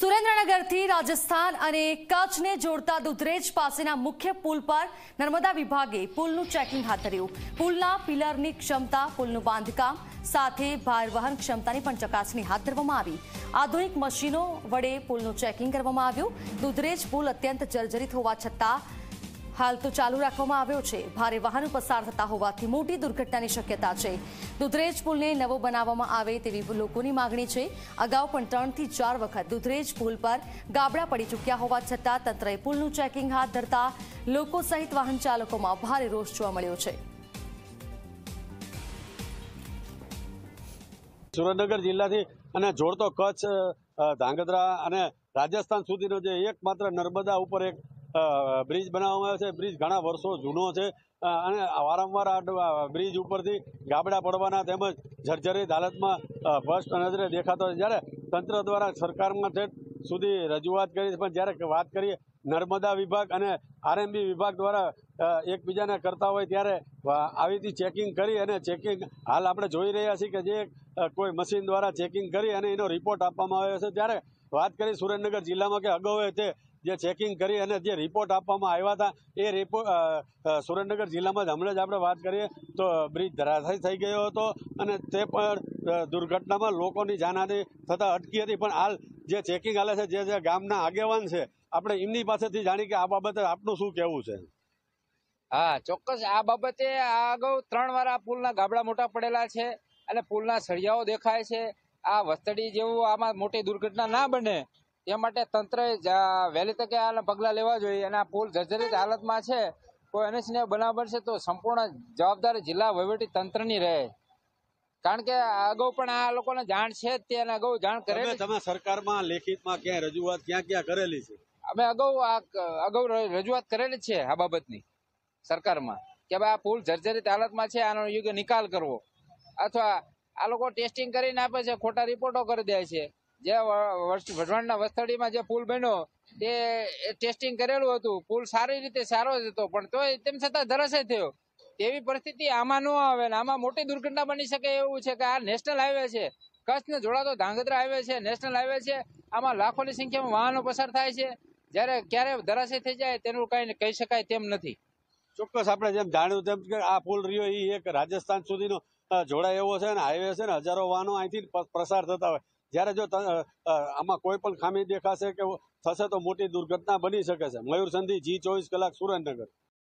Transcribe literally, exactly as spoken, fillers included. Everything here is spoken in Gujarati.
સુરેન્દ્રનગરથી રાજસ્થાન અને કચ્છને જોડતા દુધરેજ પાસેના મુખ્ય પુલ પર નર્મદા વિભાગે પુલનું ચેકિંગ હાથ ધર્યું। પુલના પિલરની ક્ષમતા, પુલનું બાંધકામ સાથે ભારવહન ક્ષમતાની પણ ચકાસણી હાથ ધરવામાં આવી। આધુનિક મશીનો વડે પુલનું ચેકિંગ કરવામાં આવ્યું। દુધરેજ પુલ અત્યંત જર્જરિત હોવા છતાં હાલ તો ચાલુ રાખવામાં આવ્યો છે। ભારે વાહનો પસાર થતા હોવાથી મોટી દુર્ઘટનાની શક્યતા છે। દુધરેજ પુલને નવો બનાવવામાં આવે તેવી લોકોની માંગણી છે। અગાઉ પણ ત્રણથી ચાર વખત દુધરેજ પુલ પર ગાબડા પડી ચૂક્યા હોવા છતાં તંત્રએ પુલનું ચેકિંગ હાથ ધરતા લોકો સહિત વાહન ચાલકોમાં ભારે રોષ જોવા મળ્યો છે। સુરેન્દ્રનગર જિલ્લાથી અને જોડતો કચ્છ, ધાંગધ્રા અને રાજસ્થાન સુધીનો જે એકમાત્ર નર્મદા ઉપર એક બ્રિજ બનાવવામાં આવ્યો છે। બ્રિજ ઘણા વર્ષો જૂનો છે અને વારંવાર આ બ્રિજ ઉપરથી ગાબડા પડવાના તેમજ જર્જરિત હાલતમાં સ્પષ્ટ નજરે દેખાતો હોય। જ્યારે તંત્ર દ્વારા સરકારમાં ઠેઠ સુધી રજૂઆત કરી, પણ જ્યારે વાત કરીએ નર્મદા વિભાગ અને આરએમબી વિભાગ દ્વારા એકબીજાને કરતા હોય ત્યારે આવી રીતે ચેકિંગ કરી અને ચેકિંગ હાલ આપણે જોઈ રહ્યા છીએ કે જે કોઈ મશીન દ્વારા ચેકિંગ કરી અને એનો રિપોર્ટ આપવામાં આવ્યો છે। ત્યારે વાત કરી સુરેન્દ્રનગર જિલ્લામાં કે અગાઉ તે જે ચેકિંગ કરી અને જે રિપોર્ટ આપવામાં આવ્યા હતા એ રિપોર્ટ સુરેન્દ્રનગર જિલ્લામાં જ હમણાં જ આપણે વાત કરીએ તો બ્રિજ ધરાશાયી થઈ ગયો હતો અને તે પણ દુર્ઘટનામાં લોકોની જાનહાની થતાં અટકી હતી। પણ હાલ જે ચેકિંગ હાલે છે, જે જે ગામના આગેવાન છે, આપણે એમની પાસેથી જાણી કે આ બાબતે આપનું શું કહેવું છે? હા, ચોક્કસ આ બાબતે આ અગાઉ ત્રણ વાર આ પુલના ગાબડા મોટા પડેલા છે અને પુલના સળિયાઓ દેખાય છે। આ વસ્તડી જેવું આમાં મોટી દુર્ઘટના ના બને તે માટે તંત્રએ વહેલી તકે આના પગલાં લેવા જોઈએ અને આ પુલ જર્જરિત હાલતમાં છે, કોઈ અનિચ્છનીય બનાવ બનશે તો સંપૂર્ણ જવાબદારી જિલ્લા વહીવટી તંત્રની રહે। કારણ કે અગાઉ પણ આ લોકોને જાણ છે જ તે અને અગાઉ જાણ કરેલી। તમે સરકારમાં લેખિતમાં ક્યાં રજૂઆત ક્યાં ક્યાં કરેલી છે? અમે અગાઉ આ અગાઉ રજૂઆત કરેલી છે આ બાબતની સરકારમાં કે ભાઈ આ પુલ જર્જરિત હાલતમાં છે, આનો યોગ્ય નિકાલ કરવો, અથવા આ લોકો ટેસ્ટિંગ કરીને આપે છે, ખોટા રિપોર્ટો કરી દે છે। જે વઢવાણના વસ્તડીમાં જે પુલ બન્યો તે ટેસ્ટિંગ કરેલું હતું, પુલ સારી રીતે સારો જ હતો, પણ તોય તેમ છતાં ધરાશય થયો। તેવી પરિસ્થિતિ આમાં ન આવે ને આમાં મોટી દુર્ઘટના બની શકે એવું છે કે આ નેશનલ હાઈવે છે, કચ્છને જોડાતો ધાંગધ્રા હાઈવે છે, નેશનલ હાઈવે છે, આમાં લાખોની સંખ્યામાં વાહનો પસાર થાય છે। જ્યારે ક્યારે ધરાશય થઈ જાય તેનું કઈ કહી શકાય તેમ નથી। ચોક્કસ આપણે જેમ જાણ્યું તેમ કે આ પુલ રહ્યો એ એક રાજસ્થાન સુધીનો જોડાય એવો છે અને હાઈવે છે ને હજારો વાહનો અહીંથી પસાર થતા હોય। જ્યારે જો આમાં કોઈ પણ ખામી દેખાશે કે થશે તો મોટી દુર્ઘટના બની શકે છે। મયુર સંધી, જી ચોવીસ કલાક, સુરેન્દ્રનગર।